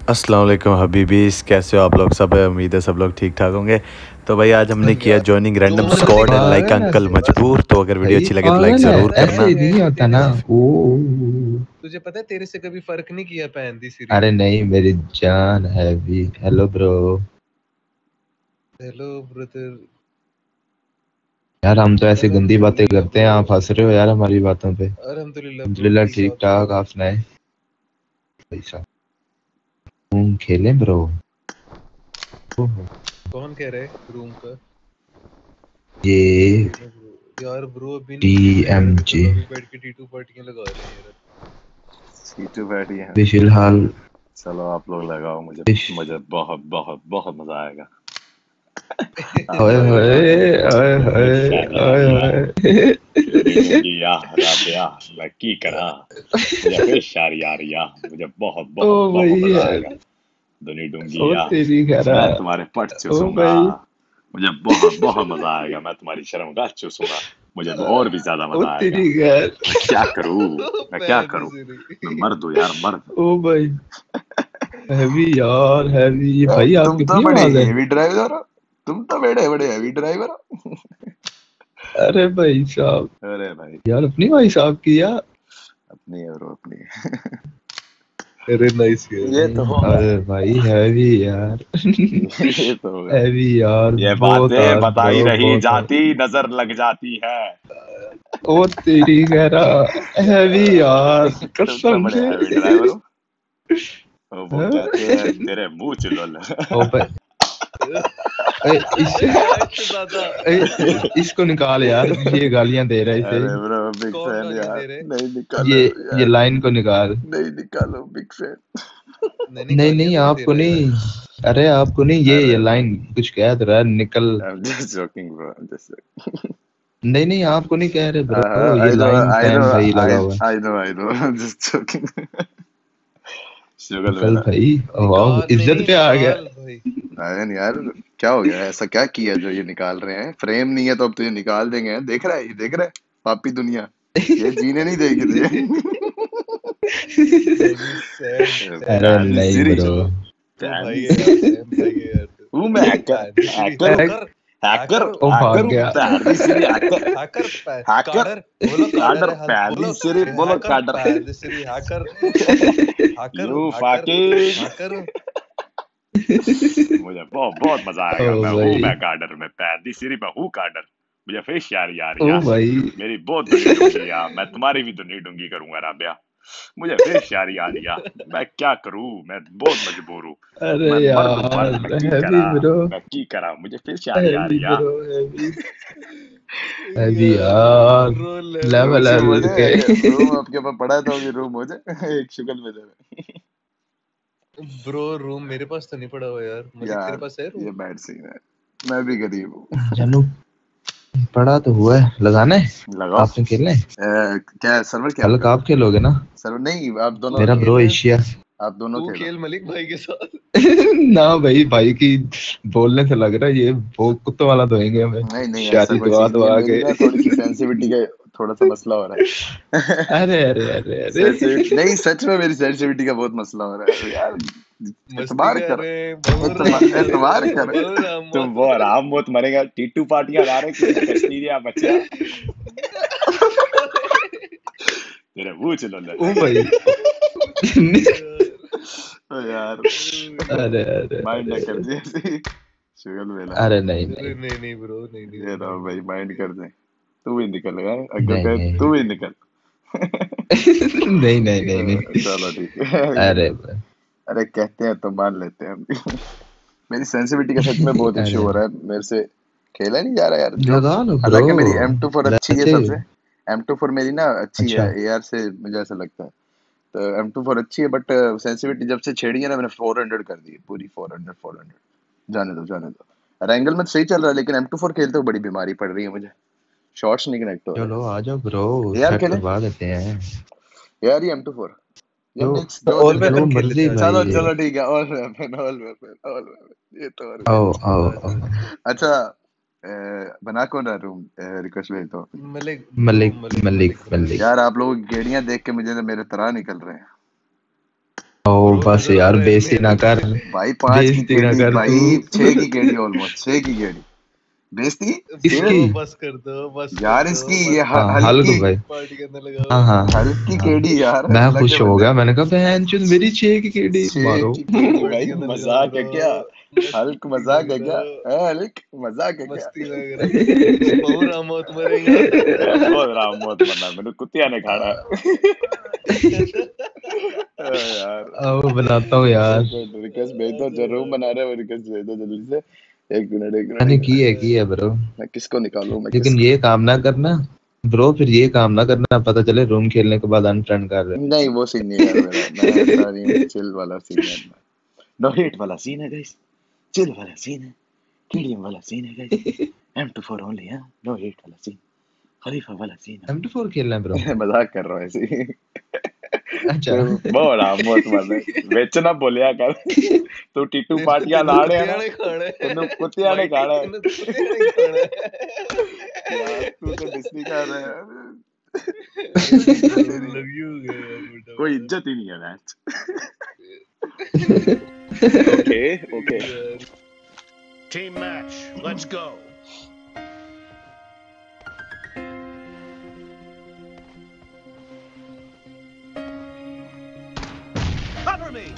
अस्सलाम वालेकुम हबीबीस, कैसे हो आप लोग? सब उम्मीद है सब लोग ठीक ठाक होंगे। तो भाई आज हमने किया joining random squad and like पागल अंकल है मजबूर। तो अगर वीडियो भाई, अच्छी लगे तो लाइक पागल है, ज़रूर ऐसे करना। नहीं होता ना। ओ तुझे पता है तेरे से कभी फर्क नहीं किया पहन दी सीरी। अरे नहीं मेरी जान है भी। Hello bro. Hello brother. यार हम तो ऐसे गंदी बातें करते हैं, आप हंस रहे हो यार हमारी बातों पे। अल्हम्दुलिल्लाह ब्रो, अल्हम्दुलिल्लाह पीस ठीक आउट ठाक, ब्रो। आप सुनाए? पैसा तुम खेलें ब्रो? कौन कह रहा है रूम का? ये खेलने ब्रो। यार ब्रो अभी नहीं खेलते यार, अभी TMJ तो अभी बैठ के टीटू पार्टियां लगा रहे हैं यार। सीटू बैठी है। भी फिलहाल चलो आप लोग लगाओ, मुझे मुझे बहुत बहुत बहुत मजा आएगा। आप ओए लोग होए लगाओ। ओए होए ओए होए। या राबिया मैं की करा, मुझे फिर शारी आ रही है, मुझे बहुत ओ बहुत बहुत भाई मजा यार, आएगा। दुनी डूंगी ओ या तेरी खरा। मैं तुम्हारे पट ओ चूसूंगा, भाई, मुझे बहुत बहुत मजा आएगा। मैं तुम्हारी शर्मगाह चूसूंगा, मुझे और भी ज्यादा ओ मजा आएगा। तेरी खैर। मैं क्या करूं, मैं क्या पहन दी करूं? मैं सीरी। मर्द हूं यार, मर्द। ओ भाई, हैवी यार हैवी। ये भाई आप तुम तो कितनी बड़े आवाज है? हेवी ड्राइवर हो, तुम तो बड़े बड़े हेवी ड्राइवर हो। अरे भाई साहब, अरे भाई, यार अपनी भाई साहब की यार। अपनी है ब्रो, अपनी अरे नाइस यार। ये तो होगा, अरे भाई हैवी यार। ये तो होगा। हैवी यार, ये बहुत बातें हार्ड बताई ब्रो, रही बहुत हार्ड। जाती नजर लग जाती है। ओ तेरी गहरा, हैवी यार तुम तो कसम बड़े से। हैवी ड्राइवर हो। वो हाँ? कहते हैं तेरे मुंह चुलोल। ओ भाई, ए, इस हट दादा। इसको निकाल यार, ये गालियां दे रहा है इसे। अरे ब्रो बिग कौन फैन गालियां यार, दे रहे? नहीं ये निकालो ये यार, लाइन को निकाल। नहीं निकालो, बिग फैन। नहीं नहीं गालियां नहीं तो नहीं दे आपको रहा यार। नहीं। अरे आपको नहीं, ये अरे लाइन कुछ कह तो रहा है, निकल। I am just joking bro, I am just नहीं नहीं आपको नहीं कह रहे ब्रो, ये I know, line I know, fan भाई लगा हुआ है। I know, I am just joking. शुगल निकल मेला। भाई। वाह, निकाल, नहीं इज्जत नहीं पे आ गया। निकाल भाई। अरे यार, क्या हो गया? ऐसा क्या किया जो ये निकाल रहे हैं? फ्रेम नहीं है तो अब तो ये निकाल देंगे। देख रहा है, ये देख रहा है, पापी दुनिया ये जीने नहीं देगी तुझे। हैवी सैड अरे सैड। पहली नहीं सीरी ब्रो। चलो, तू पहली भाई है यार, सीरी। सैम भाई है यार तू। हूँ मैं हैकर, पहन दी सीरी, हैकर हूँ, हैकर। Hacker, hacker. ओ भाग हैकर हूँ, गया। पहली सीरी हैकर, हैकर। Hacker, coder. बोलो काडर काडर, है, हल पहली बोलो। सीरी बोलो हैकर काडर। पहन दी सीरी, hacker. Hacker you hacker fucking, hacker. मुझे बहुत बहुत मजा ओ आएगा। मैं हूँ, भाई, मैं गार्डर में पहली सीरी में हूँ गार्डर। मुझे फिर यारी आ रही ओ है, भाई। मेरी बहुत दुनी डूंगी या मैं तुम्हारी भी दुनी डूंगी करूंगा राबिया। मुझे फिर यारी आ रही है, मैं क्या करूं? मैं बहुत मजबूर हूँ। अरे मैं मर्द हूँ, मर्द। मैं यार की हैवी करा, ब्रो, मैं की करा, मुझे फिर यारी आ हैवी रही है। Bro, heavy. हैवी यार यार, ब्रो रूम लेवल लेवल पे शूम हो एल है। के। जाए, रूम आपके पास पड़ा था, अभी रूम हो जाए। एक शुगल में दे ब्रो रूम मेरे पास तो नहीं पड़ा हुआ यार, मलिक तेरे यार, पास है रूम? ये बैड सीन है। मैं भी गरीब हूँ। जानू, पड़ा तो हुआ है, लगाना है। लगाओ। आपने खेलना है? क्या सर्वर, क्या कल का आप खेलोगे ना? सर्वर? नहीं, आप दोनों, तू मेरा ब्रो खेल, एशिया। आप दोनों तू खेलो। खेल मलिक भाई के साथ। ना भाई, भाई की बोलने से लग रहा है ये वो कुत्तों वाला धोएंगे हमें। नहीं नहीं, ऐसा शादी कोई दवा सीन नहीं है। दवा मेरी के। ना थोड़ी सी सेंसिटिविटी का थोड़ा सा मसला हो रहा है। अरे अरे अरे सेंसिटिविटी अरे। नहीं, सच में मेरी सेंसिटिविटी का बहुत मसला हो रहा है यार। मस्ती एतबार कर कर, रहे हैं, बहुराम एतबार मौत, कर। बहुराम तुम मौत। वो आराम मौत मरेगा, टीटू पार्टियां ला रहे किसी कश्मीरिया बच्चा, तेरे मुंह चलो ले। ओ भाई। ओ यार, अरे अरे माइंड ना कर अरे। दे ऐसी। शुगल वेला, अरे नहीं अरे नहीं नहीं नहीं ब्रो, नहीं नहीं ये नहीं रहो भाई, नहीं। माइंड कर दे। तू भी निकल गया, अगर नहीं कहे नहीं। तू भी निकल। नहीं नहीं नहीं नहीं। चलो ठीक है। अरे अरे कहते हैं तो मान लेते हैं हम। मेरी सेंसिटिविटी का सच में बहुत इश्यू अरे हो रहा है, मेरे से खेला नहीं जा रहा यार जो। लगा लो ब्रो। हालांकि मेरी M24 अच्छी है वैसे सबसे, M24 मेरी ना अच्छी है अच्छा, AR से, मुझे ऐसा लगता है। तो M24 अच्छी है, बट सेंसिटिविटी जब से छेड़ी है ना मैंने 400 कर दी है, पूरी 400। जाने दो, जाने दो। रैंगल में तो सही चल रहा है, लेकिन M24 खेलते हुए बड़ी बीमारी पड़ रही है मुझे, शॉट्स नहीं कनेक्ट हो चलो रहे। आ जाओ ब्रो, AR सेट खेले करवा देते हैं। यार, ये M24 या जो मिक्स, जो ऑल दिल करे। जो वेपन खेल लेते मर्जी हैं, आ जाओ चलो आ भाई। चलो ठीक है, all weapon, all weapon, all weapon, ये तो और भी आओ अच्छा। आओ आ आओ। जाओ। अच्छा, बना कौन रहा रूम? रिक्वेस्ट भेजता हूँ। मलिक ब्रो, मलिक मलिक मलिक मलिक बना रहा मलिक। यार आप लोग गेड़ियां देख के मुझे तो मेरे तरह निकल रहे हैं। ओ ब्रो बस नजर आ यार रहा है बेइज्जती ना कर, भाई 5 की बेइज्जती ना केडी कर भाई, तू। 6 की केडी ऑलमोस्ट, 6 की केडी बेइज्जती ब्रो इसकी बस कर दो, बस कर यार, दो, इसकी ये बस कर हाँ दो, हल्क हल्की भाई, पार्टी करने हाँ लगाओ। हाँ हल्की हाँ, केडी यार, मैं लगे खुश हो बंदे गया, मैंने कहा बहन चोद मेरी 6 की केडी 6 मारो। की केडी पार्टी भाई, करने लगाओ मजाक है ब्रो, क्या? हल्क मस्ती ना मजाक है क्या? करो, हल्क मजाक है क्या? मस्ती ना करो, बहु रामोत मरेगा। बहुत राम बहुत मरना, मैंने कुतिया ने खाना यार। अब बनाता हूँ यार। रिक्वेस्ट भेज दो, जो रूम बना रहे हो रिक्वेस्ट भेज दो जल्दी से। एक मिनट एक मिनट मैंने एक मिनट, की है ब्रो, मैं किसको निकालूं, मैं लेकिन किसको? ये काम ना करना ब्रो, फिर ये काम ना करना पता चले रूम खेलने के बाद अनफ्रेंड कर रहे नहीं वो सीन नहीं है यार मेरा, मैं ऐसा नहीं हूँ, चिल वाला सीन है मेरा। नो हेट वाला सीन है गाइस, चिल वाला सीन है, कीडियम वाला सीन है गाइस, M24 ओनली है, नो हेट वाला सीन, खलीफा वाला सीन M24 खेलना है ब्रो। है। मजाक कर रहा हूँ ऐसे ही। अच्छा बहुत राम बहुत मरना, बेचना बोलिया कर। तू टीटू तेन पाटिया तेन लाड़े है कुत्तिया ना, ने खाना तेनू है कुतिया ने माइटी, खाना है तेन कुत्तिया ने खाना है। यार, तू तो डिस्नी का रहा है यार, इज्जत ही नहीं है, लव यू यार बेटा कोई वाला। इज्जत ही नहीं है मैच। ओके ओके, यार Team match, let's go. Cover me.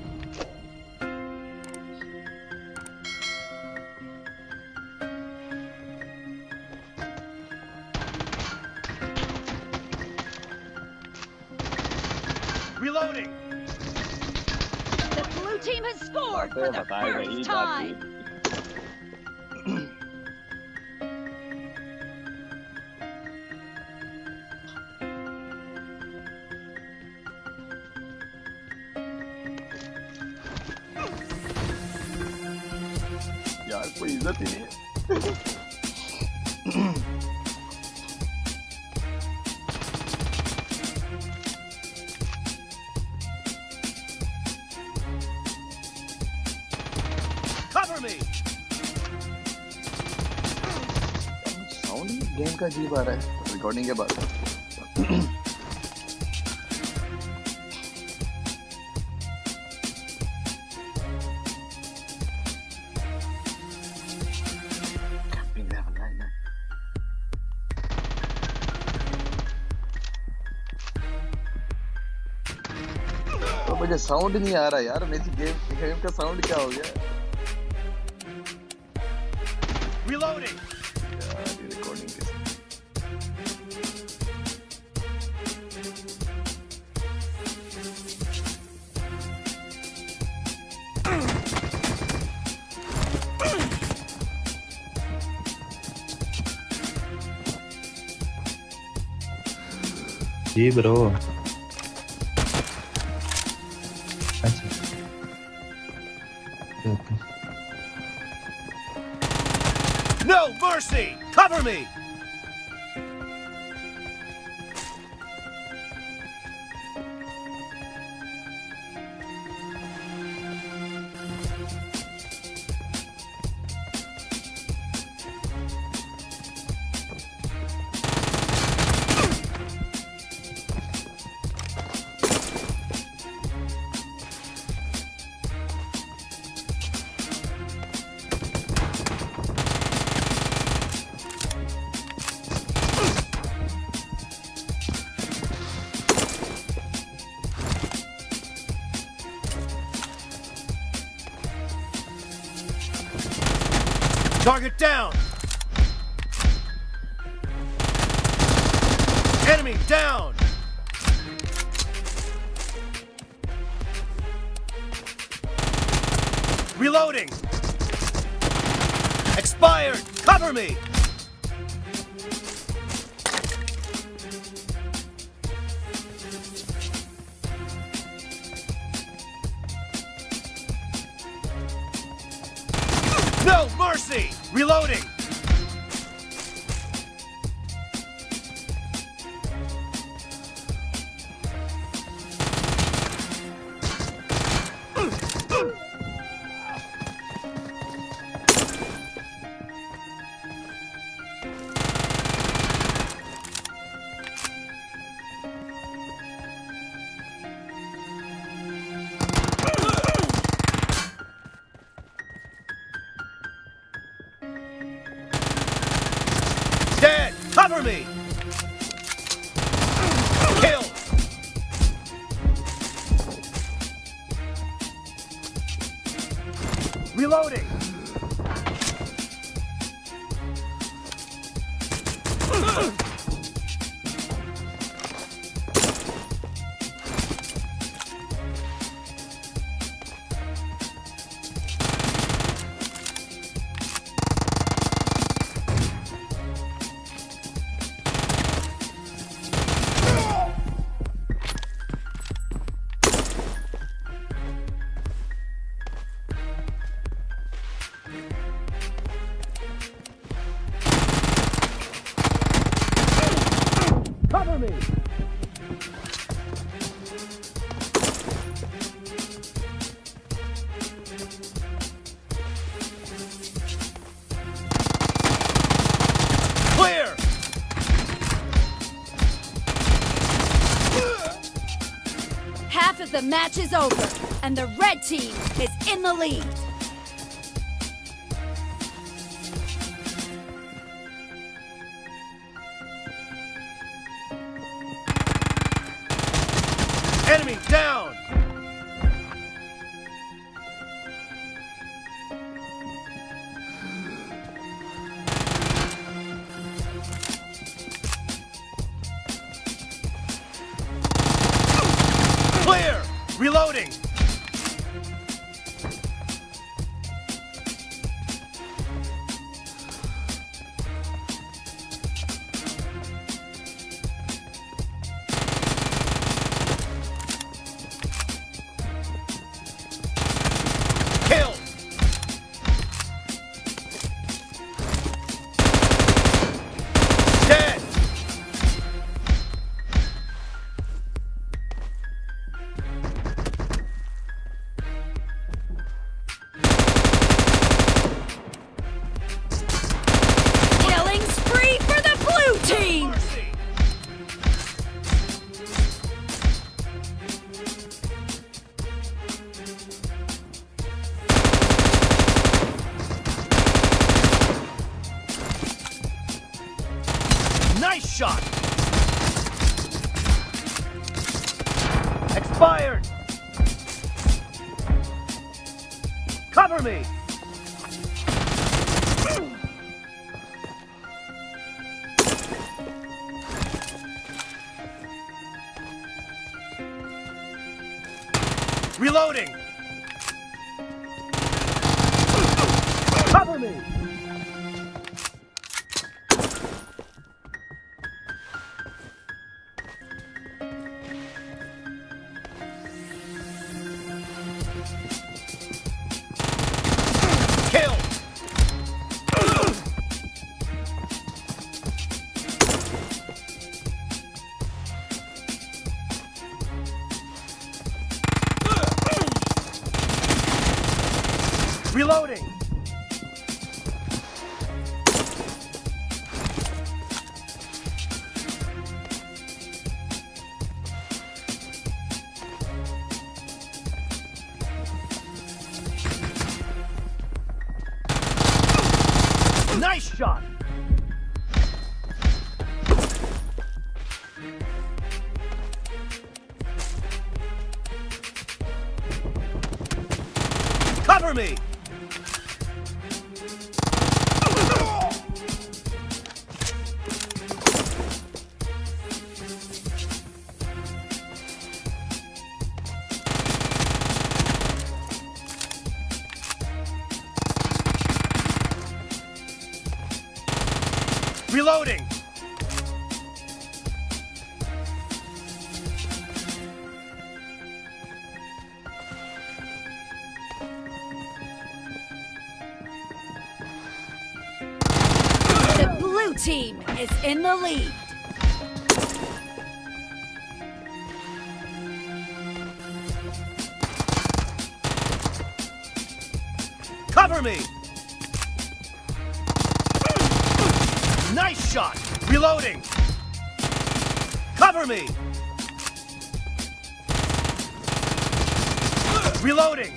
Reloading. The blue team has scored for the बताए भाई first बात time. यार, कोई इज्जत ही नहीं है। Cover me. साउंड गेम का अजीब आ रहा है रिकॉर्डिंग के बाद। Camping level 9 है। तो मुझे साउंड नहीं आ रहा यार, मेरी गेम का साउंड क्या हो गया Reloading. यार, ये रिकॉर्डिंग के जी ब्रो। अच्छा No mercy. Cover me. Target down. Enemy down. Reloading. Expired. Cover me. No mercy. Reloading. me! Kill! Reloading! Cover me! Clear! Half of the match is over, and the red team is in the lead. Enemy down! Clear! Reloading! Kill! Dead! Killing spree for the blue team! Mercy! Nice shot! Expired! Cover me! Reloading! Cover me! Kill! Reloading! Nice shot! Cover me! Reloading! The blue team is in the lead. Cover me! Nice shot! Reloading! Cover me! Reloading!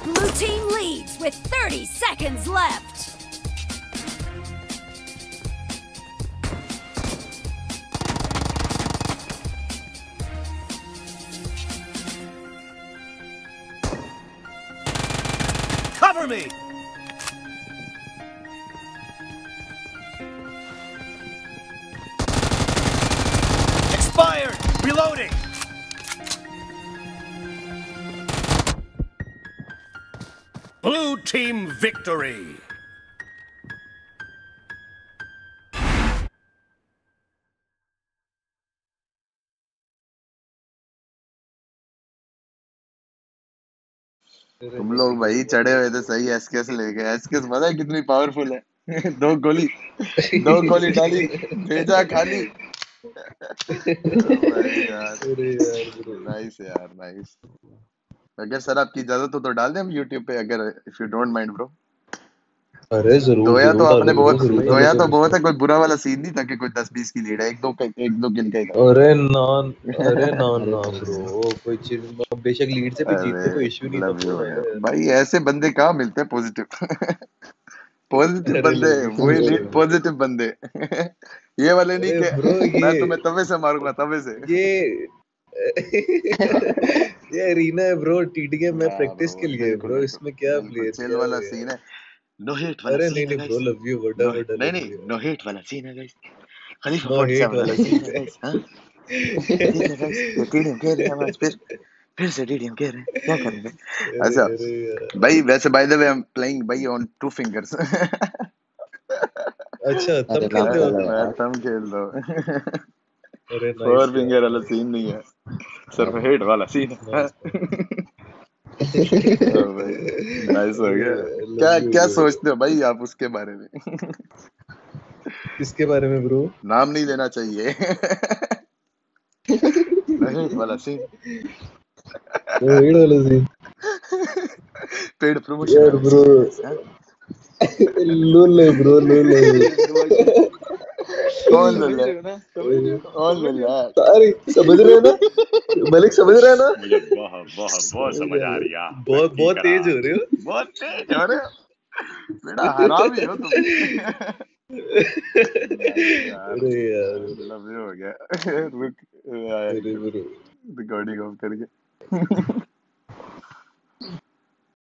Blue team leads with 30 seconds left. Cover me! Expired! Reloading! Blue team victory! तुम लोग भाई चढ़े हुए थे सही SKS लेके। SKS पता है कितनी पावरफुल है। दो गोली डाली, भेजा खाली। भाई यार, नाइस यार, नाइस। अगर सर आपकी इजाजत हो तो डाल दें हम यूट्यूब पे, अगर if you don't mind bro. अरे जरूर दोया तो आपने डालेंगे, बहुत जरूर दोया तो डालेंगे। बहुत है, कोई बुरा वाला सीन नहीं था कि कोई 10-20 की लीड है, एक दो किल का ही था। अरे ना ब्रो, कोई चीज बेशक लीड से भी जीतते, कोई इशू नहीं था लव यू ब्रो। यार भाई, ऐसे बंदे कहाँ मिलते हैं पॉजिटिव। पॉजिटिव अरे बंदे, वही लीड ब्रो, पॉजिटिव बंदे। ये वाले नहीं अरे के ब्रो मैं तुम्हें तवे से मारूंगा, तवे से। ये ये अरीना है ब्रो, टीटीके में हाँ प्रैक्टिस ब्रो, के लिए बिल्कुल ब्रो, बिल्कुल इसमें क्या बिल्कुल चिल क्या वाला है सीन यार। है। नो हेट वाला अरे सीन है नहीं bro, guys. Love you, no, बड़ा बड़ा नहीं लव नहीं, यू। नो हेट वाला सीन है गाइस। खलीफा नो 47 हेट वाला वाला सीन सीन है है। गाइस। हाँ ठीक है गाइस, ये टीडीएम कह रहे हैं आज, फिर से टीडीएम कह रहे हैं, क्या करेंगे। अरे अच्छा अरे यार, भाई, वैसे by the way I am playing भाई ऑन 2 फिंगर्स। अच्छा तब खेलते हो आप? मैं थंब खेल रहा हूँ। अरे 4 नाइस यार, फिंगर वाला नाइस सीन नहीं है, सिर्फ हेट वाला सीन है। नाइस ओ भाई, नाइस हो गया। क्या लव यू क्या ब्रो। सोचते हो भाई आप उसके बारे में? किसके बारे में ब्रो? नाम नहीं लेना चाहिए। हेट वाला सीन, नो हेट वाला सीन पेड प्रमोशन यार वाला ब्रो। सीन है गाइस। हाँ लोल है ब्रो, लोल है। कौन लल्ला है? कौन लल्ला है? सारी समझ रहे हैं ना, मलिक समझ रहा है ना? मुझे बहुत समझ आ रही है। बहुत बहुत तेज हो रहे हो। बहुत तेज हो रहे हो, बेटा हरामी हो तुम। नाइस यार, अरे यार, लव यू हो गया। रुक अरे ब्रो। रिकॉर्डिंग ऑफ करके।